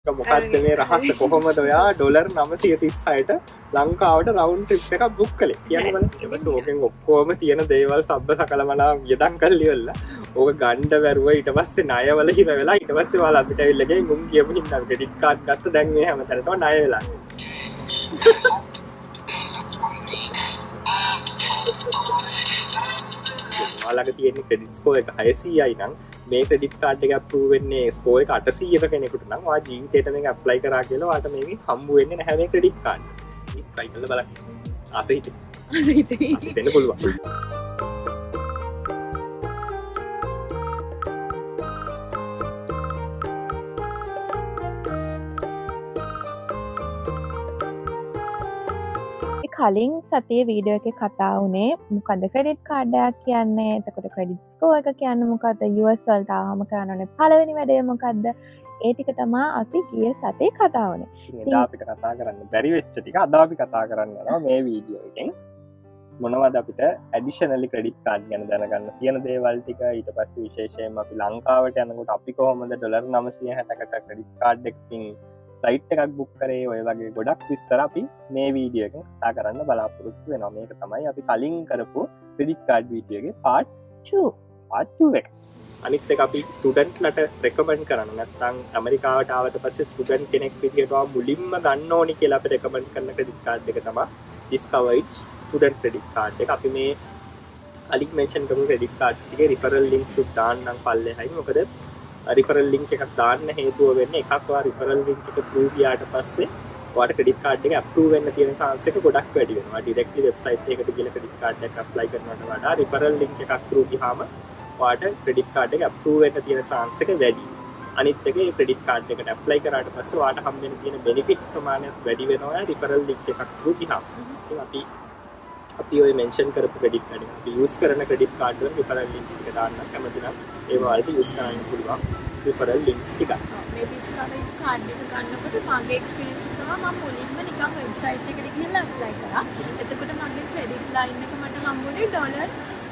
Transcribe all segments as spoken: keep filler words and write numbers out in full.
මොකක්ද මේ රහස කොහොමද ඔයා ඩොලර් නවසිය තිස්හයට ලංකාවට රවුන්ඩ් ට්‍රිප් එකක් බුක් කළේ කියන්න බලන්න. ඊට පස්සේ ඕකෙන් ඔක්කොම තියෙන දේවල් සබ්බ සකලමලා වියදම් කරලා ඉවරලා ඕක ගණ්ඩ වැරුව ඊට පස්සේ ණයවල හිර වෙලා ඊට පස්සේ ඔයාලා අපිට ඇවිල්ලා ගිහින් මුන් කියමු හින්දා ක්‍රෙඩිට් කාඩ් ගත්ත දැන් මේ හැමතැනටම ණය වෙලා. ඔයාලගේ තියෙන ක්‍රෙඩිට් ස්කෝර් එක හයසීයයි නම් මේ ක්‍රෙඩිට් කාඩ් එක අප්‍රූව් වෙන්නේ ස්කෝර් එක අටසීයක කෙනෙකුට නම් ඔයා ජීවිතේට මේක ඇප්ලයි කරා කියලා ඔයාට මේකෙන් හම්බ වෙන්නේ නැහැ මේ ක්‍රෙඩිට් කාඩ්. ඉතින් try කරලා බලන්න. ආස හිතේ. ආස හිතේ. දෙන්න පුළුවන්. කලින් සතිය වීඩියෝ එකේ කතා වුණේ මොකද්ද ක්‍රෙඩිට් කාඩ් එකක් කියන්නේ එතකොට ක්‍රෙඩිට් ස්කෝර් එක කියන්නේ මොකද්ද යු එස් වලට ආවම කරන්න ඕනේ පළවෙනි වැඩේ මොකද්ද ඒ ටික තමයි අපි ගිය සතියේ කතා වුණේ. ඉතින් අපිට කතා කරන්න බැරි වෙච්ච ටික අද අපි කතා කරන්න යනවා මේ වීඩියෝ එකෙන්. මොනවද අපිට ඇඩිෂනලි ක්‍රෙඩිට් කාඩ් ගැන දැනගන්න තියෙන දේවල් ටික ඊට පස්සේ විශේෂයෙන්ම අපි ලංකාවට යනකොට අපි කොහොමද ඩොලර් නවසිය හැටකට ක්‍රෙඩිට් කාඩ් එකකින් ෆ්ලයිට් එකක් බුක් කරේ ඔය වගේ ගොඩක් විස්තර අපි මේ වීඩියෝ එකෙන් කතා කරන්න බලාපොරොත්තු වෙනවා. මේක තමයි අපි කලින් කරපු ක්‍රෙඩිට් කාඩ් වීඩියෝ එකේ පාර්ට් two පාර්ට් two එක. අනිත් එක අපි ස්ටුඩන්ට්ලට රෙකමන්ඩ් කරන නැත්නම් ඇමරිකාවට ආවට පස්සේ ස්ටුඩන්ට් කෙනෙක් විදියට මුලින්ම ගන්න ඕනි කියලා අපි රෙකමන්ඩ් කරන ක්‍රෙඩිට් කාඩ් එක තමයි Discovered ස්ටුඩන්ට් ක්‍රෙඩිට් කාඩ් එක. අපි මේ අලික් මෙන්ෂන් කරපු ක්‍රෙඩිට් කාඩ්ස් ටිකේ රිෆරල් ලින්ක්ස් උත් දාන්නම් පල්ලෙහායි. මොකද රිෆරල් ලින්ක් එකක් දාන්න හේතුව වෙන්නේ එකක් ඔයා රිෆරල් ලින්ක් එක ප්‍රූව් ගියාට පස්සේ ඔයාට ක්‍රෙඩිට් කාඩ් එක අප්‍රූව් වෙන්න තියෙන chance එක ගොඩක් වැඩි වෙනවා. ඩිරෙක්ට්ලි වෙබ්සයිට් එකකට ගිහලා ක්‍රෙඩිට් කාඩ් එක ඇප්ලයි කරනවට වඩා රිෆරල් ලින්ක් එකක් through ගියාම ඔයාට ක්‍රෙඩිට් කාඩ් එක අප්‍රූව් වෙන්න තියෙන chance එක වැඩි. අනිත් එක ඒ ක්‍රෙඩිට් කාඩ් එකට ඇප්ලයි කරාට පස්සේ ඔයාට හම්බ වෙන තියෙන benefits ප්‍රමාණයත් වැඩි වෙනවා රිෆරල් ලින්ක් එකක් through ගියාම. ඉතින් අපි අපි ඔය මෙන්ෂන් කරපු ක්‍රෙඩිට් කාඩ් එක අපි යූස් කරන ක්‍රෙඩිට් කාඩ් වල රිෆරල් ලින්ක්ස් ටික දාන්න කැමති නම් ඒ වලට යූස් කරන්න පුළුවන්. රිෆරල් ලින්ක්ස් ටික. මේ Discovery කාඩ් එක ගන්නකොට මගේ එක්ස්පීරියන්ස් එක තමයි මම මුලින්ම නිකන් වෙබ්සයිට් එකට ගිහලා ඇප්ලයි කරා. එතකොට මගේ ක්‍රෙඩිට් ලයින් එක මට හම්බුනේ ඩොලර්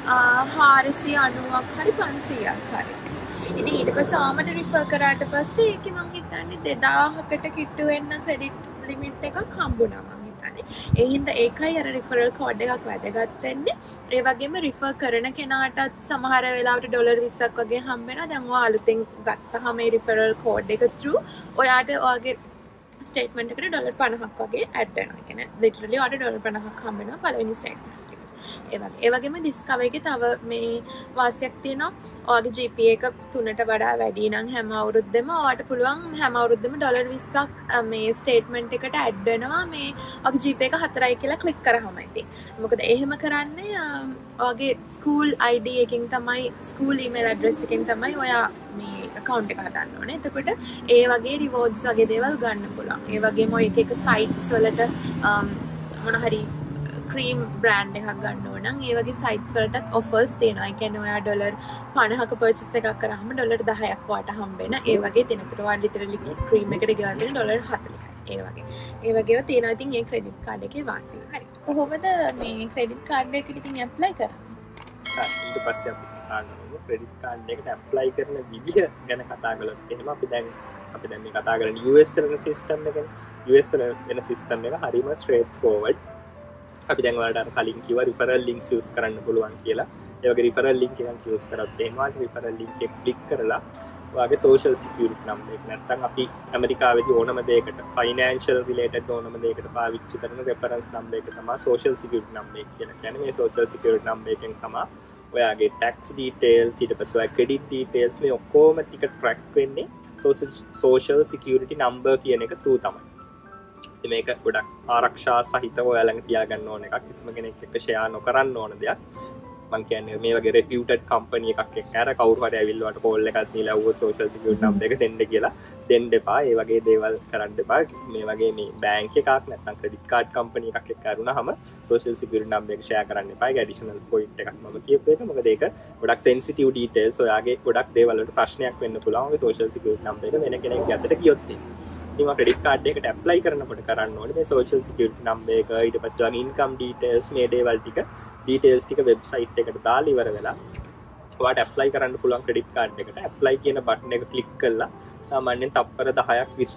හාරසිය අනූවක් හරි පන්සීයක් හරි. ඉතින් ඊට පස්සේ ආමට රිෆර් කරාට පස්සේ ඒකේ මං හිතන්නේ දෙදාහකට කිට්ටු වෙන්න ක්‍රෙඩිට් ලිමිට් එකක් හම්බුණා මං හිතන්නේ. ඒ හින්දා ඒකයි අර රිෆරල් කෝඩ් එකක් වැදගත් වෙන්නේ. ඒ වගේම රිෆර් කරන කෙනාටත් සමහර වෙලාවට ඩොලර් විස්සක් වගේ හම්බ වෙනවා. දැන් ඔයා අලුතෙන් ගත්තාම මේ රිෆරල් කෝඩ් එක through ඔයාට ඔයාගේ ස්ටේට්මන්ට් එකට ඩොලර් පනහක් වගේ ඇඩ් වෙනවා. ඒ කියන්නේ ලිටරලි ඔයාට ඩොලර් පනහක් හම්බ වෙනවා පළවෙනි ස්ටේට්මන්ට් එකට. ඒ වගේ ඒ වගේම Discovery එකේ තව මේ වාසියක් තියෙනවා. ඔයාගේ ජී පී එක තුනට වඩා වැඩි නම් හැම අවුරුද්දෙම ඔයාට පුළුවන් හැම අවුරුද්දෙම ඩොලර් විස්සක් මේ ස්ටේට්මන්ට් එකට ඇඩ් වෙනවා මේ ඔයාගේ ජී පී එක හතරයි කියලා ක්ලික් කරාම ඉතින්. මොකද එහෙම කරන්නේ ඔයාගේ ස්කූල් ආයි ඩී එකකින් තමයි ස්කූල් ඊමේල් ඇඩ්‍රස් එකකින් තමයි ඔයා මේ account එක හදන්න ඕනේ. එතකොට ඒ වගේ rewards වගේ දේවල් ගන්න පුළුවන්. ඒ වගේම ඔය එක එක sites වලට මොන හරි ක්‍රීම් බ්‍රෑන්ඩ් එකක් ගන්න ඕන නම් ඒ වගේ sites වලටත් offers තියෙනවා. ඒ කියන්නේ ඔයා ඩොලර් පනහක purchase එකක් කරාම ඩොලර් දහයක් වාට හම්බ වෙන. ඒ වගේ දෙනතර ඔයා literally ක්‍රීම් එකට ගෙවන්න දෙන ඩොලර් හතලිහයි. ඒ වගේ. ඒ වගේව තියෙනවා ඉතින් මේ ක්‍රෙඩිට් කාඩ් එකේ වාසිය. හරි. කොහොමද මේ ක්‍රෙඩිට් කාඩ් එකට ඉතින් ඇප්ලයි කරන්නේ? ඊට පස්සේ අපි කතා කරමු ක්‍රෙඩිට් කාඩ් එකට ඇප්ලයි කරන විදිහ ගැන කතා කළොත් එහෙම අපි දැන් අපි දැන් මේ කතා කරන්නේ යූ එස් වල සිස්ටම් එකනේ. යූ එස් වල වෙන සිස්ටම් එක හරිම ස්ට්‍රේට් ෆෝවර්ඩ්. අපි දැන් වලට අර කලින් කිව්වා රිෆරල් ලින්ක්ස් යූස් කරන්න පුළුවන් කියලා. ඒ වගේ රිෆරල් ලින්ක් එකක් යූස් කරත් එහෙම වාට රිෆරල් ලින්ක් එක ක්ලික් කරලා ඔයාගේ social security number එක නැත්නම් අපි ඇමරිකාවේදී ඕනම දෙයකට financial related ඕනම දෙයකට පාවිච්චි කරන reference number එක තමයි social security number එක කියලා කියන්නේ. මේ social security number එකෙන් තමයි ඔයාගේ tax details ඊට පස්සේ ඔයාගේ credit details මේ ඔක්කොම ටික track වෙන්නේ social social security number කියන එක through තමයි. ඉතින් මේක ගොඩක් ආරක්ෂා සහිතව ඔයා ළඟ තියාගන්න ඕන එකක්. කිසිම කෙනෙක් එක්ක share නොකරන්න ඕන දෙයක්. මං කියන්නේ මේ වගේ reputed company එකක් එක්ක අර කවුරු හරි ඇවිල්ලා වට කෝල් එකක් දීලා අවුව social security number එක දෙන්න කියලා දෙන්න එපා. ඒ වගේ දේවල් කරන්න එපා. මේ වගේ මේ bank එකක් නැත්නම් credit card company එකක් එක්ක අරුණාම social security number එක share කරන්න එපා. ඒක additional point එකක් මම කියපු එක. මොකද ඒක ගොඩක් sensitive details ඔයාගේ ගොඩක් දේවල් වලට ප්‍රශ්නයක් වෙන්න පුළුවන්. ඔය social security number එක වෙන කෙනෙක්ගේ අතට ගියොත් ඉතින් credit card එකට apply කරනකොට කරන්න ඕනේ මේ social security number එක ඊට පස්සේ ඔයාගේ income details මේ දේවල් ටික details ටික website එකට දාලා ඉවර වෙලා ඔයාට apply කරන්න පුළුවන් credit card එකට apply කියන button එක click කළා සාමාන්‍යයෙන් තප්පර දහයක් විස්සක්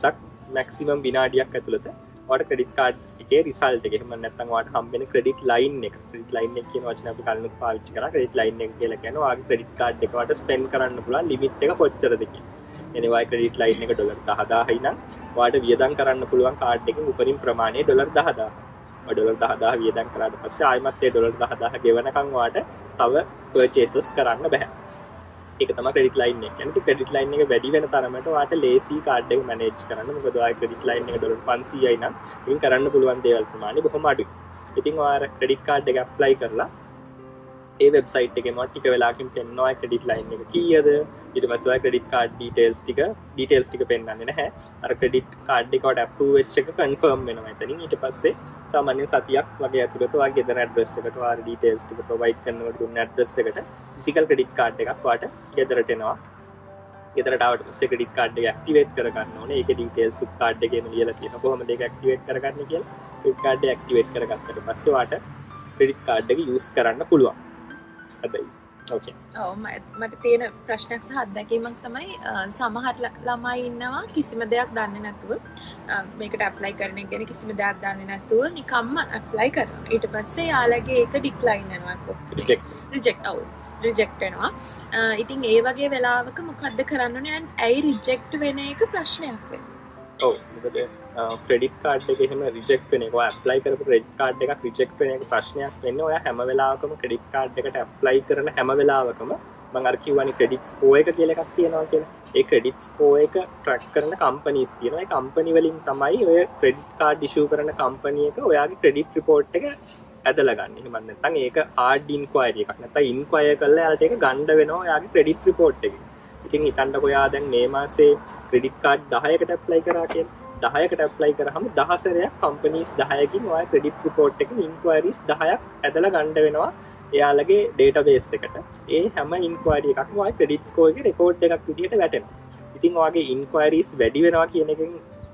මැක්සිමම් විනාඩියක් ඇතුළත ඔයාලට ක්‍රෙඩිට් කාඩ් එකේ රිසල්ට් එක එහෙම නැත්නම් ඔයාලට හම්බෙන ක්‍රෙඩිට් ලයින් එක ක්‍රෙඩිට් ලයින් එක කියන වචන අපි කලින් පාවිච්චි කරා ක්‍රෙඩිට් ලයින් එක කියලා කියන්නේ ඔයාගේ ක්‍රෙඩිට් කාඩ් එක ඔයාලට ස්පෙන්ඩ් කරන්න පුළුවන් ලිමිට් එක කොච්චරද කියන. එනේ ඔයාගේ ක්‍රෙඩිට් ලයින් එක ඩොලර් දහදාහයි නම් ඔයාලට වියදම් කරන්න පුළුවන් කාඩ් එකෙන් උපරිම ප්‍රමාණය ඩොලර් දහදාහ. ඔය ඩොලර් දහදාහ වියදම් කරාට පස්සේ ආයෙමත් ඒ ඩොලර් දහදාහ ගෙවනකම් ඔයාලට තව පර්චේසස් කරන්න බෑ. ඒක තමයි ක්‍රෙඩිට් ලයින් එක. يعني ක්‍රෙඩිට් ලයින් එක වැඩි වෙන තරමට ඔයාලට ලේසි කාඩ් එක මැනේජ් කරන්න. මොකද ඔයාගේ ක්‍රෙඩිට් ලයින් එක ඩොලර් පන්සීයයි නම් ඉතින් කරන්න පුළුවන් දේවල් ප්‍රමාණය බොහොම අඩුයි. ඉතින් ඔයාලා ක්‍රෙඩිට් කාඩ් එක ඇප්ලයි කරලා ඒ වෙබ්සයිට් එකේ මොකක් ටික වෙලාවකින් පෙන්නනවා ක්‍රෙඩිට් ලයින් එක කීයද ඊට පස්සේ ඔය ක්‍රෙඩිට් කාඩ් ඩීටේල්ස් ටික ඩීටේල්ස් ටික පෙන්නන්නේ නැහැ අර ක්‍රෙඩිට් කාඩ් එක වට අප්‍රූව් වෙච්ච එක කන්ෆර්ම් වෙනවා එතනින් ඊට පස්සේ සාමාන්‍ය සතියක් වගේ ඇතුළත ඔයාගේ ගෙදර ඇඩ්‍රස් එකට ඔයාලා ඩීටේල්ස් ටික ප්‍රොවයිඩ් කරනකොට දුන්න ඇඩ්‍රස් එකට ෆිසිකල් ක්‍රෙඩිට් කාඩ් එකක් ඔයාලට ගෙදරට එනවා ගෙදරට ආවට පස්සේ ක්‍රෙඩිට් කාඩ් එක ඇක්ටිවේට් කරගන්න ඕනේ ඒකේ ඩීටේල්ස් කාඩ් එකේම ලියලා තියෙනවා කොහොමද ඒක ඇක්ටිවේට් කරගන්නේ කියලා ක්‍රෙඩිට් කාඩ් එක ඇක්ටිවේට් කරගත්තට පස්සේ ඔයාලට ක්‍රෙඩිට් කාඩ් එක යූස් කරන්න පුළුවන් ඕකේ ඔව් මට තියෙන ප්‍රශ්නයක් සහ අත්දැකීමක් තමයි සමහර ළමයි ඉන්නවා කිසිම දෙයක් දන්නේ නැතුව මේකට ඇප්ලයි කරන එක ගැන කිසිම දෙයක් දන්නේ නැතුව නිකම්ම ඇප්ලයි කරනවා ඊට පස්සේ යාළගේ ඒක ඩික්ලයින් වෙනවා රිජෙක්ට් රිජෙක්ට් ඔව් රිජෙක්ට් වෙනවා ඉතින් ඒ වගේ වෙලාවක මොකද්ද කරන්න ඕනේ ඇයි රිජෙක්ට් වෙන එක ප්‍රශ්නයක් වෙන්නේ ඔව් මොකද ක්‍රෙඩිට් කාඩ් එක එහෙම රිජෙක්ට් වෙන එක ඔය ඇප්ලයි කරපු ක්‍රෙඩිට් කාඩ් එකක් රිජෙක්ට් වෙන එක ප්‍රශ්නයක් වෙන්නේ ඔය හැම වෙලාවකම ක්‍රෙඩිට් කාඩ් එකට ඇප්ලයි කරන හැම වෙලාවකම මම අර කිව්වනේ ක්‍රෙඩිට් ස්කෝර් එක කියලා එකක් තියෙනවා කියලා. ඒ ක්‍රෙඩිට් ස්කෝර් එක ට්‍රැක් කරන කම්පනීස් තියෙනවා. ඒ කම්පනි වලින් තමයි ඔය ක්‍රෙඩිට් කාඩ් ඉෂුව කරන කම්පනි එක ඔයාගේ ක්‍රෙඩිට් රිපෝට් එක ඇදලා ගන්න. එහෙම නැත්නම් ඒක හાર્ඩ් ඉන්ක්වයරි එකක්. නැත්නම් ඉන්ක්වයර් කරලා එයාලට ඒක ගන්න වෙනවා ඔයාගේ ක්‍රෙඩිට් රිපෝට් එකේ. ඉතින් හිතන්නකෝ ඔයා දැන් මේ මාසේ ක්‍රෙඩිට් කාඩ් දහයකට ඇප්ලයි කරා කියලා. දහයකට ඇප්ලයි කරාම දහ සැරයක් කම්පනීස් දහයකින් ඔය ක්‍රෙඩිට් රිපෝට් එකකින් ඉන්ක්වයරිස් දහයක් ඇදලා ගන්න වෙනවා එයාලගේ ඩේටාබේස් එකට. ඒ හැම ඉන්ක්වයරි එකක්ම ඔය ක්‍රෙඩිට් ස්කෝර් එකේ රෙකෝඩ් එකක් විදිහට වැටෙනවා. ඉතින් ඔයගේ ඉන්ක්වයරිස් වැඩි වෙනවා කියන එකෙන්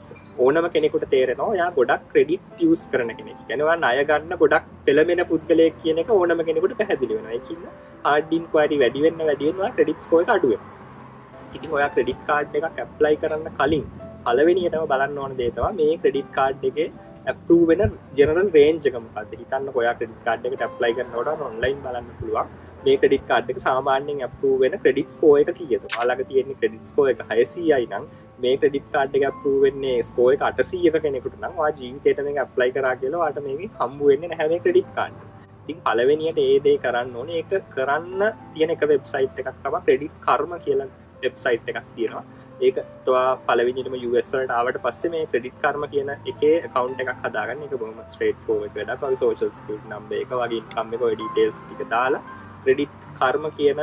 ඕනම කෙනෙකුට තේරෙනවා ඔයා ගොඩක් ක්‍රෙඩිට් යූස් කරන කෙනෙක්. කියන්නේ ඔයා ණය ගන්න ගොඩක් පෙළඹෙන පුද්ගලයෙක් කියන එක ඕනම කෙනෙකුට පැහැදිලි වෙනවා. ඒකින්ද හાર્ඩ් ඉන්ක්වයරි වැඩි වෙන්න වැඩි වෙනවා ක්‍රෙඩිට් ස්කෝර් එක අඩු වෙනවා. ඉතින් ඔයා ක්‍රෙඩිට් කාඩ් එකක් ඇප්ලයි කරන්න කලින් පළවෙනියටම බලන්න ඕන දේ තමයි මේ ක්‍රෙඩිට් කාඩ් එකේ අප්‍රූව් වෙන ජෙනරල් රේන්ජ් එක මොකක්ද හිතන්නකෝ ඔයා ක්‍රෙඩිට් කාඩ් එකට ඇප්ලයි කරනකොට ඔන්ලයින් බලන්න පුළුවන් මේ ක්‍රෙඩිට් කාඩ් එක සාමාන්‍යයෙන් අප්‍රූව් වෙන ක්‍රෙඩිට් ස්කෝර් එක කීයද ඔයාලගේ තියෙන ක්‍රෙඩිට් ස්කෝර් එක හයසීයයි නම් මේ ක්‍රෙඩිට් කාඩ් එක අප්‍රූව් වෙන්නේ ස්කෝර් එක අටසීයක කෙනෙකුට නම් ඔයා ජීවිතේට මේක ඇප්ලයි කරා කියලා ඔයාට මේකෙන් හම්බ වෙන්නේ නැහැ මේ ක්‍රෙඩිට් කාඩ් ඉතින් පළවෙනියට ඒ දේ කරන්න ඕනේ ඒක කරන්න තියෙන එක වෙබ්සයිට් එකක් තමයි ක්‍රෙඩිට් කර්ම කියලා වෙබ්සයිට් එකක් තියෙනවා ඒක තවා පළවෙනිටම යු එස් වලට ආවට පස්සේ මේ ක්‍රෙඩිට් කර්ම කියන එකේ account එකක් හදාගන්න ඒක බොහොම straight forward වැඩක්. ඔය social security number එක වගේ income එක ඔය details ටික දාලා ක්‍රෙඩිට් කර්ම කියන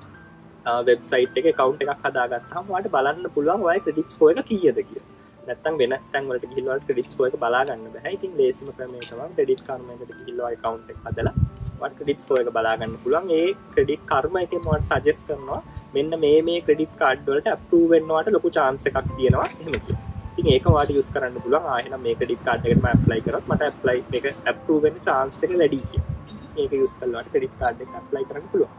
වෙබ්සයිට් එකේ account එකක් හදාගත්තාම ඔයාලට බලන්න පුළුවන් ඔය ක්‍රෙඩිට් ස්කෝර් එක කීයද කියලා. නැත්තම් වෙන තැන් වලට ගිහිල්ලා ඔයාලට ක්‍රෙඩිට් ස්කෝර් එක බලා ගන්න බෑ. ඉතින් ලේසිම ක්‍රමය තමයි ක්‍රෙඩිට් කර්ම එකට ගිහිල්ලා account එක හදලා ඔයාලට ක්‍රෙඩිට් ස්කෝර් එක බලා ගන්න පුළුවන්. ඒ ක්‍රෙඩිට් කර්ම එකෙන් ඔයාලට සජෙස්ට් කරනවා මෙන්න මේ මේ ක්‍රෙඩිට් කාඩ් වලට අප්‍රූව් වෙන්නවට ලොකු chance එකක් තියෙනවා එහෙම කියලා. ඉතින් ඒක ඔයාලට යූස් කරන්න පුළුවන්. ආ එහෙනම් මේ ක්‍රෙඩිට් කාඩ් එකට මම ඇප්ලයි කරොත් මට ඇප්ලයි මේක අප්‍රූව් වෙන්න chance එක වැඩි කියලා. ඒක යූස් කරලා ක්‍රෙඩිට් කාඩ් එක ඇප්ලයි කරන්න පුළුවන්.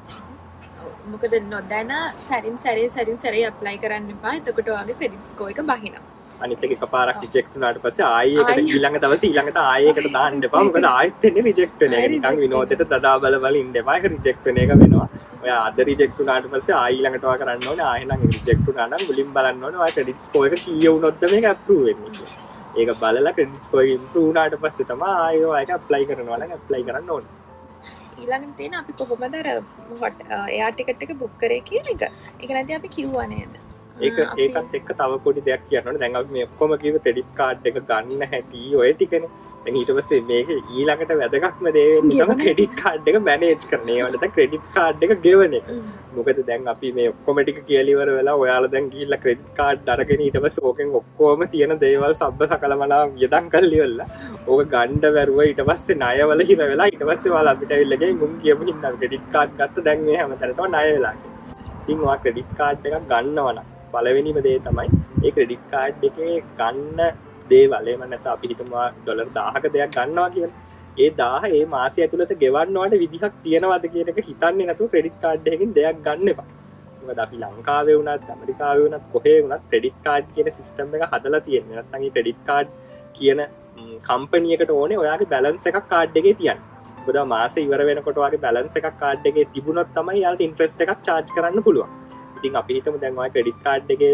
මොකද නොදැන සැරින් සැරේ සැරින් සැරේ ඇප්ලයි කරන්න එපා. එතකොට ඔයාගේ ක්‍රෙඩිට් ස්කෝර් එක බහිනවා. අනිත් එක එකපාරක් රිජෙක්ට් වුණාට පස්සේ ආයෙ එකට ඊළඟ දවසේ ඊළඟට ආයෙ එකට දාන්න එපා. මොකද ආයෙත් එන්නේ රිජෙක්ට් වෙන එක. නිකන් විනෝදෙට දඩා බල බල ඉන්න එපා. ඒක රිජෙක්ට් වෙන එක වෙනවා. ඔය අද රිජෙක්ට් වුණාට පස්සේ ආයෙ ඊළඟට ඔයා කරන්න ඕනේ. ආයෙ නම් රිජෙක්ට් වුණා නම් මුලින් බලන්න ඕනේ ඔයා ක්‍රෙඩිට් ස්කෝර් එක කීය වුණොත්ද මේක අප්‍රූව් වෙන්නේ කියලා. ඒක බලලා ක්‍රෙඩිට් ස්කෝර් එක ඉම්ප්‍රූව් වුණාට පස්සේ තමයි ආයෙ ඔයා ඒක ඇප්ලයි කරනවා නම් ඇප්ලයි කරන්න ඕනේ. ඊළඟට තියෙන අපි කොහොමද අර එයා ටිකට් එක බුක් කරේ කියන එක. ඒක නැති අපි කිව්වා නේද? ඒක ඒකත් එක්ක තව පොඩි දෙයක් කියන්න ඕනේ. දැන් අපි මේ ඔක්කොම කිව්ව ක්‍රෙඩිට් කාඩ් එක ගන්න හැටි ඔය ටිකනේ. දැන් ඊට පස්සේ මේක ඊළඟට වැදගත්ම දේ වෙන්නේ තමයි ක්‍රෙඩිට් කාඩ් එක මැනේජ් කරන. ඒ වලට ක්‍රෙඩිට් කාඩ් එක ගෙවන එක. මොකද දැන් අපි මේ ඔක්කොම ටික කියලා ඉවර වෙලා ඔයාලා දැන් ගිහිල්ලා ක්‍රෙඩිට් කාඩ් අරගෙන ඊට පස්සේ ඕකෙන් ඔක්කොම තියෙන දේවල් සබ්බ සකලමනා වියදම් කරලා ඉවරලා ඕක ගන්න බැරුව ඊට පස්සේ ණයවල හිර වෙලා ඊට පස්සේ ඔයාලා අපිට ඇවිල්ලා ගිහින් මුන් කියපු හින්දා ක්‍රෙඩිට් කාඩ් ගත්ත දැන් මේ හැමතැනටම ණය වෙලා. ඉතින් ඔයා ක්‍රෙඩිට් කාඩ් එකක් ගන්නවා නම් පළවෙනිම දේ තමයි ඒ ක්‍රෙඩිට් කාඩ් එකේ ගන්න දේවල් එහෙම නැත්නම් අපි හිතමු ඩොලර් දහයක දෙයක් ගන්නවා කියලා. ඒ දහය ඒ මාසය ඇතුළත ගෙවන්න ඕනේ විදිහක් තියනවාද කියන එක හිතන්නේ නැතුව ක්‍රෙඩිට් කාඩ් එකකින් දෙයක් ගන්න එපා. මොකද අපි ලංකාවේ වුණත් ඇමරිකාවේ වුණත් කොහේ වුණත් ක්‍රෙඩිට් කාඩ් කියන සිස්ටම් එක හදලා තියෙන්නේ. නැත්නම් මේ ක්‍රෙඩිට් කාඩ් කියන කම්පැනි එකට ඕනේ ඔයාගේ බැලන්ස් එකක් කාඩ් එකේ තියන්න. මොකද මාසේ ඉවර වෙනකොට ඔයාගේ බැලන්ස් එකක් කාඩ් එකේ තිබුණොත් තමයි යාලට ඉන්ට්‍රෙස්ට් එකක් charge කරන්න පුළුවන්. ඉතින් අපි හිතමු දැන් ඔයා ක්‍රෙඩිට් කාඩ් එකේ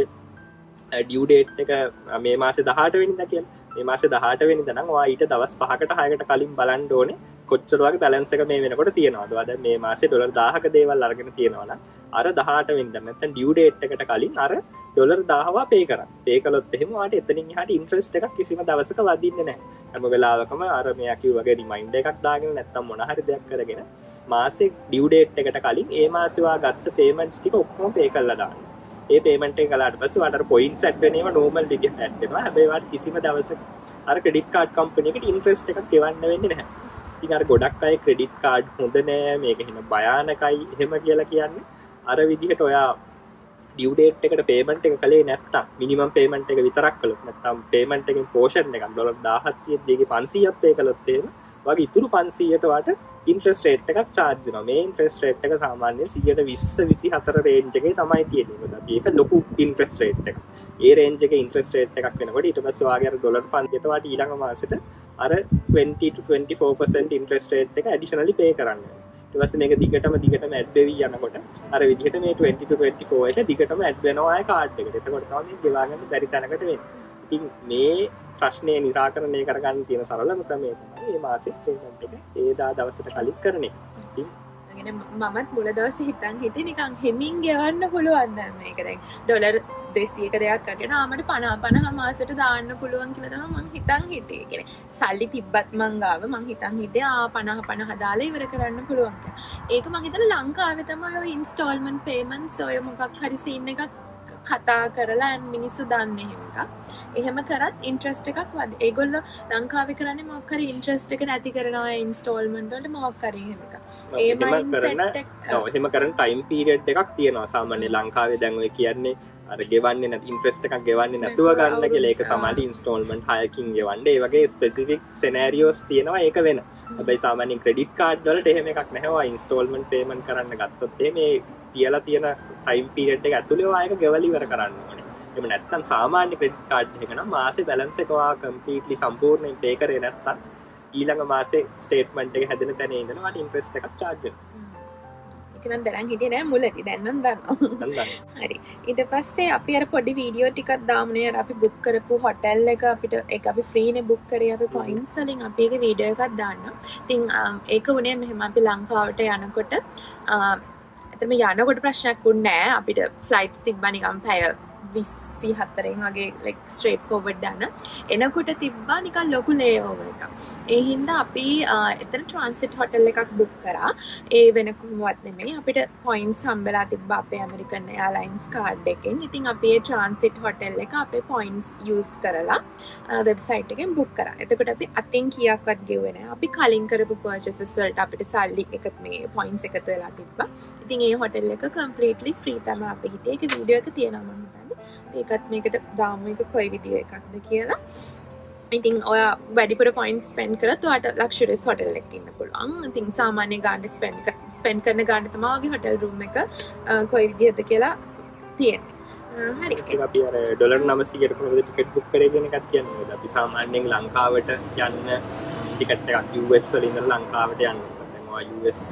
ඩියු ඩේට් එක මේ මාසේ දහඅට වෙනිදා කියලා. මේ මාසේ දහඅට වෙනිදා නම් ඔයා ඊට දවස් පහකට හයකට කලින් බලන්න ඕනේ කොච්චර වගේ බැලන්ස් එක මේ වෙනකොට තියෙනවද. ඔයා දැන් මේ මාසේ ඩොලර් දහයක දේවල් අරගෙන තියෙනවා නම් අර දහඅට වෙනිදා නැත්නම් ඩියු ඩේට් එකට කලින් අර ඩොලර් දහයව පේ කරන්න. පේ කළොත් එහෙම ඔයාට එතනින් එහාට ඉන්ට්‍රෙස්ට් එකක් කිසිම දවසක වදින්නේ නැහැ. හැම වෙලාවකම අර මෙයා කිව්වා වගේ රිමයින්ඩර් එකක් දාගෙන නැත්නම් මොන හරි දෙයක් කරගෙන මාසේ ඩියු ඩේට් එකට කලින් ඒ මාසේ ඔයා ගත්ත පේමන්ට්ස් ටික ඔක්කොම පේ කරලා දාන්න. ඒ පේමන්ට් එක කළාට පස්සේ ඔයාලට පොයින්ට්ස් ඇඩ් වෙන ඒවා නෝමල් විදිහට ඇඩ් වෙනවා. හැබැයි ඔයාලට කිසිම දවසක අර ක්‍රෙඩිට් කාඩ් කම්පැනි එකට ඉන්ට්‍රෙස්ට් එකක් ගෙවන්න වෙන්නේ නැහැ. ඉතින් අර ගොඩක් අය ක්‍රෙඩිට් කාඩ් හොඳ නෑ මේක එහෙම භයානකයි එහෙම කියලා කියන්නේ අර විදිහට ඔයා ඩියු ඩේට් එකට පේමන්ට් එක කළේ නැත්තම් මිනිමම් පේමන්ට් එක විතරක් කළොත් නැත්තම් පේමන්ට් එකෙන් පෝෂන් එකක් ඩොලර් දහයක් තියෙද්දි ඒකේ පන්සීයක් පේ කළොත් එහෙම වගේ ඉතුරු පන්සීයට වාට ඉන්ට්‍රෙස්ට් රේට් එකක් charge වෙනවා. මේ ඉන්ට්‍රෙස්ට් රේට් එක සාමාන්‍යයෙන් සියයට විස්ස විසිහතර රේන්ජ් එකේ තමයි තියෙන්නේ. මොකද අපි ඒක ලොකු ඉන්ට්‍රෙස්ට් රේට් එකක්. ඒ රේන්ජ් එකේ ඉන්ට්‍රෙස්ට් රේට් එකක් වෙනකොට ඊට පස්සේ ඔයාගේ අර ඩොලර් පන්සියට වාට ඊළඟ මාසෙට අර twenty to twenty-four percent interest rate එක ඇඩිෂනලි පේ කරන්න වෙනවා. ඊට පස්සේ මේක දිගටම දිගටම ඇඩ් වෙවි යනකොට අර විදිහට මේ twenty to twenty-four එක දිගටම ඇඩ් වෙනවා ආයේ කාඩ් එකට. එතකොට තමයි මේ ගෙවා ගන්න බැරි තැනකට වෙන්නේ. ඉතින් මේ ප්‍රශ්නේ නිරාකරණය කරගන්න තියෙන සරලම ක්‍රමය තමයි මේ මාසේ පේමන්ට් එක ඒ දා දවසට කලින් කරන එක. ඉතින් අගෙන මමත් මුල දවසේ හිතන් හිටියේ නිකන් හෙමින් ගෙවන්න පුළුවන් දැන් මේක දැන් ඩොලර් දෙසීයක දෙයක් අගෙන ආමට පනහ පනහ මාසෙට දාන්න පුළුවන් කියලා තමයි මම හිතන් හිටියේ. කියන්නේ සල්ලි තිබ්බත් මං ගාව මං හිතන් හිටියේ ආ පනහ පනහ දාලා ඉවර කරන්න පුළුවන් කියලා. ඒක මං හිතලා ලංකාවේ තමයි ඔය ඉන්ස්ටෝල්මන්ට් පේමන්ට්ස් ඔය මොකක් හරි සීන් එකක් කතා කරලා මිනිස්සු දන්නේ එහෙම එකක්. එහෙම කරත් ඉන්ට්‍රෙස්ට් එකක් වද. ඒගොල්ලෝ ලංකාවේ කරන්නේ මොකක් හරි ඉන්ට්‍රෙස්ට් එක නැති කරනවා ඉන්ස්ටෝල්මන්ට් වලට මොකක් හරි එහෙම එකක්. ඒ මයින්ඩ්සෙට් එක ඔව් එහෙම කරන ටයිම් පීරියඩ් එකක් තියෙනවා. සාමාන්‍ය ලංකාවේ දැන් ඔය කියන්නේ අර ගෙවන්නේ නැති ඉන්ට්‍රෙස්ට් එකක් ගෙවන්නේ නැතුව ගන්න කියලා. ඒක සමානයි ඉන්ස්ටෝල්මන්ට් හයකින් ගෙවන්නේ. ඒ වගේ ස්පෙસિෆික් සිනාරියෝස් තියෙනවා ඒක වෙන. හැබැයි සාමාන්‍යයෙන් ක්‍රෙඩිට් කාඩ් වලට එහෙම එකක් නැහැ. ඔය ඉන්ස්ටෝල්මන්ට් පේමන්ට් කරන්න ගත්තොත් එහෙම තියලා තියෙන ටයිම් පීරියඩ් එක ඇතුලේ ඔයා ඒක ගෙවලා ඉවර කරන්න ඕනේ. එහෙම නැත්නම් සාමාන්‍ය ක්‍රෙඩිට් කාඩ් එක නම් මාසේ බැලන්ස් එක ඔයා කම්ප්ලීට්ලි සම්පූර්ණයෙන් පේ කරේ නැත්නම් ඊළඟ මාසේ ස්ටේට්මන්ට් එක හැදෙන තැන ඉඳන් ඔයාට ඉන්ට්‍රෙස්ට් එකක් charge වෙනවා. ඒක නම් දරන් හිටියේ නෑ මුලදී දැන් නම් දන්නවා. හරි. ඊට පස්සේ අපි අර පොඩි වීඩියෝ ටිකක් දාමුනේ අර අපි බුක් කරපු හොටෙල් එක අපිට ඒක අපි ෆ්‍රීනේ බුක් කරේ අපි පොයින්ට්ස් වලින් අපි ඒක වීඩියෝ එකක් දාන්න. ඉතින් ඒක උනේ මෙහෙම අපි ලංකාවට යනකොට ඇත්තටම යනකොට ප්‍රශ්නයක් වුණේ නෑ. අපිට ෆ්ලයිට්ස් තිබ්බා නිකන් පැය විසි හතරෙන් වගේ like straight forward යන. එනකොට තිබ්බා නිකන් ලොකු layover එකක්. ඒ හින්දා අපි එතන transit hotel එකක් book කරා. ඒ වෙන කොහොමවත් නෙමෙයි. අපිට points හම්බෙලා තිබ්බා අපේ American Airlines card එකෙන්. ඉතින් අපි ඒ transit hotel එක අපේ points use කරලා website එකෙන් book කරා. එතකොට අපි අතින් කීයක්වත් ගෙවුවේ නැහැ. අපි කලින් කරපු purchases වලට අපිට සල්ලි එකත් මේ points එකතු වෙලා තිබ්බා. ඉතින් ඒ hotel එක completely free තමයි අපි හිටියේ. ඒක වීඩියෝ එක තියෙනවා මම හිතන්නේ. ඒකත් මේකට දාමු එක කොයි විදිය එකක්ද කියලා. ඉතින් ඔයා වැඩිපුර පොයින්ට්ස් ස්පෙන්ඩ් කරත් ඔයාට ලක්ෂරියස් හොටෙල් එකක ඉන්න පුළුවන්. ඉතින් සාමාන්‍ය ගාණ ස්පෙන්ඩ් ස්පෙන්ඩ් කරන ගාණ තමයි ඔයගේ හොටෙල් රූම් එක කොයි විදියද කියලා තියෙන්නේ. හරි. ඒක අපි අර ඩොලර් නවසීයට කොහොමද ටිකට් බුක් කරේ කියන එකත් කියන්නේ. අපි සාමාන්‍යයෙන් ලංකාවට යන්න ටිකට් එකක් යූ එස් වල ඉඳලා ලංකාවට යන්න. දැන් ඔයා යූ එස්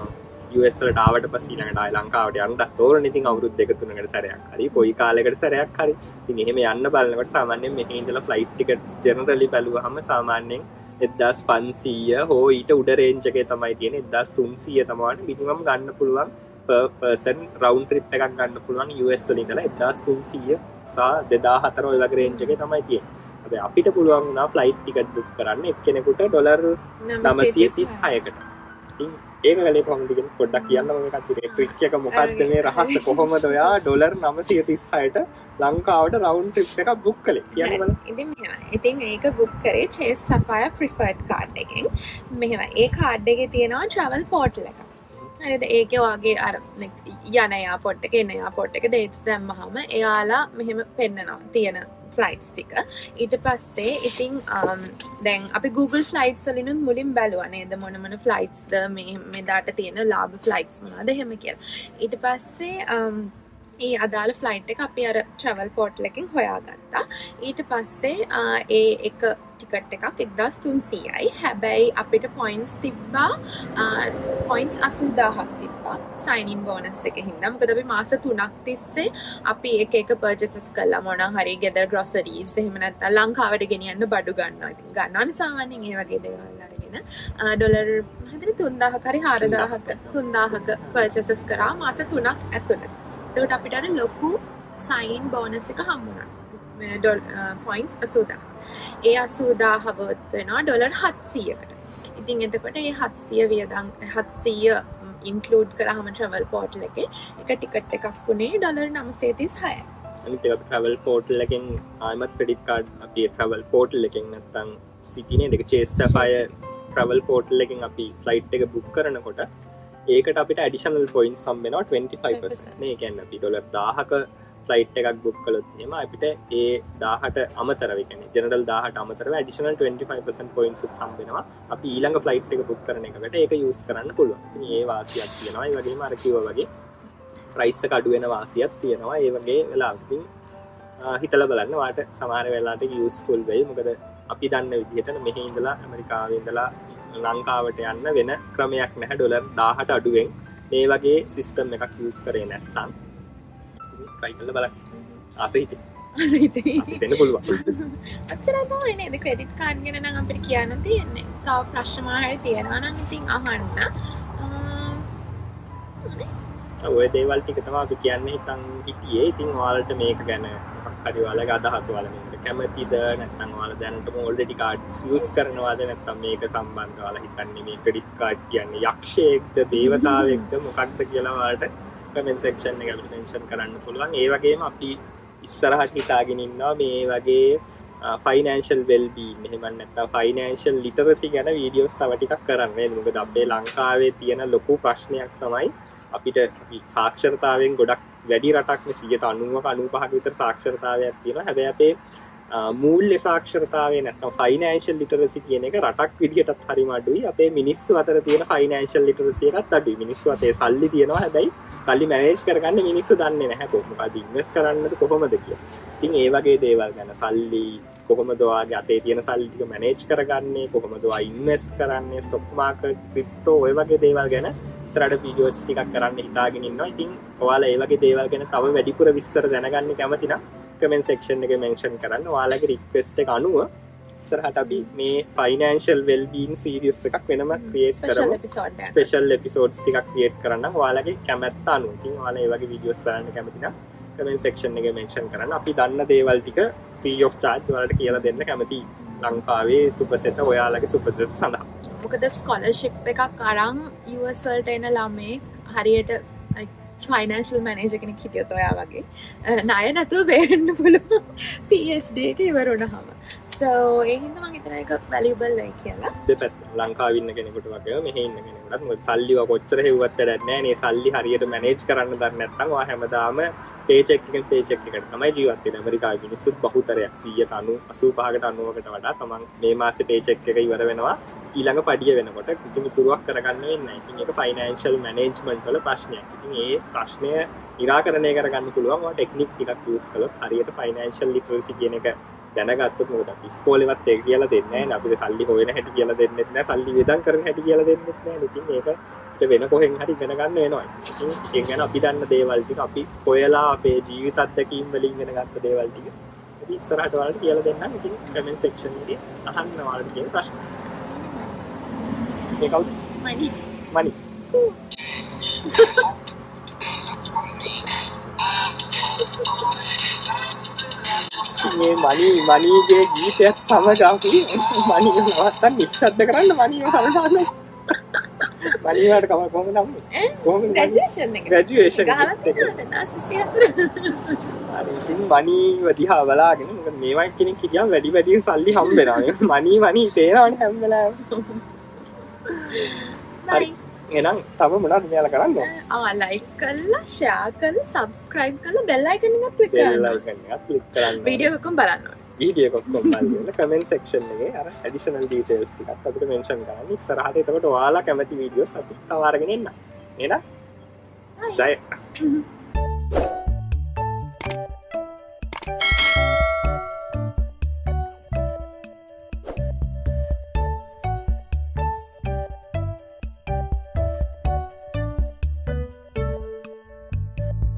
යූ එස් වලට ආවට පස්සේ ඊළඟට ආයි ලංකාවට යන්න තෝරන ඉතින් අවුරුදු දෙක තුනකට සැරයක් හරි කොයි කාලයකට සැරයක් හරි ඉතින් එහෙම යන්න බලනකොට සාමාන්‍යයෙන් මෙහි ඉඳලා ෆ්ලයිට් ටිකට්ස් ජෙනරලි බැලුවහම සාමාන්‍යයෙන් එක්දාස් පන්සීය හෝ ඊට උඩ රේන්ජ් එකේ තමයි තියෙන්නේ. එක්දාස් තුන්සීය තමයි මිනිමම් ගන්න පුළුවන් per person round trip එකක් ගන්න පුළුවන් යූ එස් වල ඉඳලා එක්දාස් තුන්සීය සහ දෙදාස් හතර ඔය වගේ රේන්ජ් එකේ තමයි තියෙන්නේ. හැබැයි අපිට පුළුවන් වුණා ෆ්ලයිට් ටිකට් බුක් කරන්න එක්කෙනෙකුට ඩොලර් නවසිය තිස් හයකට. ඉතින් ඒක ගලේ කොහොමද කියන පොඩ්ඩක් කියන්න මම එකක් ඉතින් ට්‍රික් එක මොකක්ද මේ රහස කොහොමද ඔයා ඩොලර් නවසිය තිස් හයට ලංකාවට රවුන්ඩ් ට්‍රිප් එකක් බුක් කළේ කියන්න බලන්න. ඉතින් මෙහෙම. ඉතින් ඒක බුක් කරේ Chase Sapphire preferred card එකෙන්. මෙහෙම. ඒ කාඩ් එකේ තියෙනවා travel portal එකක්. හරිද? ඒකේ ඔයාගේ අර යන එයාපෝට් එක එන එයාපෝට් එක dates දැම්මහම එයාලා මෙහෙම පෙන්නනවා තියෙන ෆ්ලයිට්ස් ටික. ඊට පස්සේ ඉතින් දැන් අපි Google ෆ්ලයිට්ස් වලිනුත් මුලින් බැලුවා නේද මොන මොන ෆ්ලයිට්ස්ද මේ මෙදාට තියෙන ලාභ ෆ්ලයිට්ස් මොනවද එහෙම කියලා. ඊට පස්සේ ඒ අදාළ ෆ්ලයිට් එක අපි අර ට්‍රැවල් පෝර්ටල් එකෙන් හොයාගත්තා. ඊට පස්සේ ඒ එක ටිකට් එකක් එක්දාස් තුන්සීයයි. හැබැයි අපිට පොයින්ට්ස් තිබ්බා පොයින්ට්ස් අසූ දාහක් තිබ්බා සයින් ඉන් බෝනස් එකේ හින්දා. මොකද අපි මාස තුනක් තිස්සේ අපි එක එක පර්චේසස් කළා. මොනවා හරි ගෙදර ග්‍රොසරීස් එහෙම නැත්නම් ලංකාවට ගෙනියන්න බඩු ගන්නවා. ඉතින් ගන්නවනේ සාමාන්‍යයෙන් ඒ වගේ දේවල් අරගෙන ඩොලර් හතර තුන්දාහක් හරි හාරදාහක තුන්දාහක පර්චේසස් කරා මාස තුනක් ඇතුළත. එතකොට අපිට අර ලොකු සයින් බෝනස් එක හම්බුණා. පොයින්ට්ස් අසූදාහ. ඒ අසූදාහ වර්ත් වෙනවා ඩොලර් හත්සීයකට. ඉතින් එතකොට මේ හත්සීය වියදම් හත්සීය ඉන්ක්ලූඩ් කරාම ට්‍රැවල් පෝර්ටල් එකේ එක ටිකට් එකක් වුණේ ඩොලර් නවසිය තිස් හයයි. අනිත් එක ට්‍රැවල් පෝර්ටල් එකෙන් ආයමත් ක්‍රෙඩිට් කාඩ් අපි ට්‍රැවල් පෝර්ටල් එකෙන් නැත්තම් සිටිනේ දෙක චේස් සෆයර් ට්‍රැවල් පෝර්ටල් එකෙන් අපි ෆ්ලයිට් එක බුක් කරනකොට ඒකට අපිට ඇඩිෂනල් පොයින්ට්ස් හම්බ වෙනවා ට්වෙන්ටි ෆයිව් පර්සන්ට්. මේ කියන්නේ අපි ඩොලර් දාහක ෆ්ලයිට් එකක් බුක් කළොත් එහෙම අපිට ඒ දාහට අමතරව කියන්නේ ජෙනරල් දාහට අමතරව additional twenty five percent points උත් හම්බ වෙනවා. අපි ඊළඟ ෆ්ලයිට් එක බුක් කරන එකකට ඒක යූස් කරන්න පුළුවන්. ඉතින් ඒ වාසියක් තියෙනවා. ඒ වගේම අර කිව්වා වගේ ප්‍රයිස් එක අඩු වෙන වාසියක් තියෙනවා. ඒ වගේ වෙලාවකින් හිතලා බලන්න වාට සමහර වෙලාවට යූස්ෆුල් වෙයි. මොකද අපි දන්න විදිහට මෙහි ඉඳලා ඇමරිකාවේ ඉඳලා ලංකාවට යන්න වෙන ක්‍රමයක් නැහැ ඩොලර් දාහට අඩුවෙන් මේ වගේ සිස්ටම් එකක් යූස් කරේ නැත්නම් try කරලා බලන්න. ආසෙහිතේ. ආසෙහිතේ. දෙන්න පුළුවන්. අච්චරයි තමයි නේද ක්‍රෙඩිට් කාඩ් ගැන නම් අපිට කියන්න තියෙන්නේ. තව ප්‍රශ්න මොනවා තියෙනවා නම් ඉතින් අහන්න. ඔය දේවල් ටික තමයි අපි කියන්නේ හිතන් හිටියේ. ඉතින් ඔයාලට මේක ගැන මොකක් හරි ඔයාලගේ අදහස් ඔයාලා මේකට කැමතිද නැත්නම් ඔයාලා දැනටම ඔල්රෙඩි කාඩ්ස් යූස් කරනවාද නැත්නම් මේක සම්බන්ධව ඔයාලා හිතන්නේ මේ ක්‍රෙඩිට් කාඩ් කියන්නේ යක්ෂයෙක්ද දේවතාවෙක්ද මොකක්ද කියලා ඔයාලට කමෙන්ට් සෙක්ෂන් එකේ අපිට මෙන්ෂන් කරන්න පුළුවන්. ඒ වගේම අපි ඉස්සරහට හිතාගෙන ඉන්නවා මේ වගේ ෆයිනෑන්ෂල් වෙල්බීන් එහෙම නැත්නම් ෆයිනෑන්ෂල් ලිටරසි ගැන වීඩියෝස් තව ටිකක් කරන්න. මොකද අපේ ලංකාවේ තියෙන ලොකු ප්‍රශ්නයක් තමයි අපිට සාක්ෂරතාවයෙන් ගොඩක් වැඩි රටක් සියයට අනූවක අනූපහක විතර සාක්ෂරතාවයක් තියෙනවා. හැබැයි අපේ මූල්‍ය සාක්ෂරතාවය නැත්නම් ෆයිනෑන්ෂල් ලිටරසි කියන එක රටක් විදිහටත් හරිම අඩුයි. අපේ මිනිස්සු අතර තියෙන ෆයිනෑන්ෂල් ලිටරසි එකත් අඩුයි. මිනිස්සු අතේ සල්ලි තියෙනවා හැබැයි සල්ලි මැනේජ් කරගන්න මිනිස්සු දන්නේ නැහැ කොහොමද ඉන්වෙස්ට් කරන්නද කොහොමද කියලා. ඉතින් ඒ වගේ දේවල් ගැන සල්ලි කොහොමද ඔයාගේ අතේ තියෙන සල්ලි ටික මැනේජ් කරගන්නේ කොහොමද ඔයා ඉන්වෙස්ට් කරන්නේ ස්ටොක් මාකට් ක්‍රිප්ටෝ ඔය වගේ දේවල් ගැන ඉස්සරහට වීඩියෝස් ටිකක් කරන්න හිතාගෙන ඉන්නවා. ඉතින් ඔයාලා ඒ වගේ දේවල් ගැන තව වැඩිපුර විස්තර දැනගන්න කැමති නම් කමෙන්ට් සෙක්ෂන් එකේ මෙන්ෂන් කරන්න. ඔයාලගේ රික්වෙස්ට් එක අනුව ඉස්සරහට අපි මේ ෆයිනෑන්ෂල් වෙල්බීන් සීරීස් එකක් වෙනම ක්‍රියේට් කරමු. ස්පෙෂල් එපිසෝඩ්ස් ටිකක් ක්‍රියේට් කරන්න ඔයාලගේ කැමැත්ත අනුව. ඉතින් ඔයාලා ඒ වගේ වීඩියෝස් බලන්න කැමති නම් කමෙන්ට් සෙක්ෂන් එකේ මෙන්ෂන් කරන්න. අපි දන්න දේවල් ටික ෆ්‍රී ඔෆ් චාර්ජ් ඔයාලට කියලා දෙන්න කැමති ලංකාවේ සුපසෙට ඔයාලගේ සුපසෙට සඳහා. මොකද ස්කොලර්ෂිප් එකක් අරන් යු එස් වලට එන ළමෙක් හරියට ෆයිනෑන්ෂල් මැනේජර් කෙනෙක් හිටියොත් ඔයා වගේ ණය නැතුව බේරෙන්න පුළුවන් පී එච් ඩී එක ඉවර වුණාම. so ඒ හින්දා මම හිතනවා ඒක වැලියබල් වෙයි කියලා. දෙපැත්ත ලංකාවේ ඉන්න කෙනෙකුට වගේ මෙහෙ ඉන්න කෙනෙකුටත් මොකද සල්ලි වා කොච්චර හෙව්වත් වැඩක් නැහැ නේ. සල්ලි හරියට මැනේජ් කරන්න දන්නේ නැත්නම් ඔයා හැමදාම පේචෙක් එකෙන් පේචෙක් එකට තමයි ජීවත් වෙන්නේ. ඇමරිකාවේ මිනිස්සුත් බහුතරයක් සීයට අනූපහකට අනූවකට වඩා තමන් මේ මාසේ පේචෙක් එක ඉවර වෙනවා ඊළඟ පඩිය වෙනකොට කිසිම තුරුවක් කරගන්න වෙන්නේ නැහැ. ඉතින් ඒක ෆයිනෑන්ෂල් මැනේජ්මන්ට් වල ප්‍රශ්නයක්. ඉතින් ඒ ප්‍රශ්නය निराकරණය කරගන්න පුළුවන් ඔය ටෙක්නික් ටිකක් යූස් කළොත් හරියට ෆයිනෑන්ෂල් ලිටරසි කියන එක දැනගත්තොත් මොකද අපි ඉස්කෝලේවත් ඒක කියලා දෙන්නේ නැහැ නේ. අපිට සල්ලි හොයන හැටි කියලා දෙන්නෙත් නැහැ. සල්ලි වියදම් කරන හැටි කියලා දෙන්නෙත් නැහැ. ඉතින් ඒක අපිට වෙන කොහෙන් හරි ඉගෙන ගන්න වෙනවා. ඉතින් ඒ ගැන අපි දන්න දේවල් ටික අපි හොයලා අපේ ජීවිත අත්දැකීම් වලින් ඉගෙන ගත්ත දේවල් ටික අපි ඉස්සරහට ඔයාලට කියලා දෙන්නම්. ඉතින් කමෙන්ට් සෙක්ෂන් එකේ අහන්න ඔයාලට කියන ප්‍රශ්න. මේ කවුද? මනි. මනි. මේ මනි මනිගේ ගීතයත් සමග අපි මනි නවත්තන් නිශ්ශබ්ද කරන්න මනි වහනවා. මනි වලට කම කොහොමද නම්? කොහොමද ග්‍රැජුවේෂන් එක? ග්‍රැජුවේෂන් එක. හරි ඉතින් මනි වදිහා බලාගෙන මොකද මේවා කෙනෙක් කියනවා වැඩි වැඩි සල්ලි හම්බ වෙනවා. මනි මනි තේරවනේ හැම වෙලාවෙම. හරි. එහෙනම් තව මොනවද මෙයාලා කරන්නේ? ආ ලයික් කරලා ෂෙයා කරලා සබ්ස්ක්‍රයිබ් කරලා බෙල් අයිකන් එක ක්ලික් කරන්න. බෙල් අයිකන් එක ක්ලික් කරන්න. වීඩියෝ එකක් බලන්න. වීඩියෝ එකක් බලන්න. කමෙන්ට් සෙක්ෂන් එකේ අර ඇඩිෂනල් ඩීටේල්ස් ටිකක් අපිට මෙන්ෂන් කරන්න. ඉස්සරහට එතකොට ඔයාලා කැමති වීඩියෝස් අපි තව අරගෙන එන්න. එහෙනම් ජය.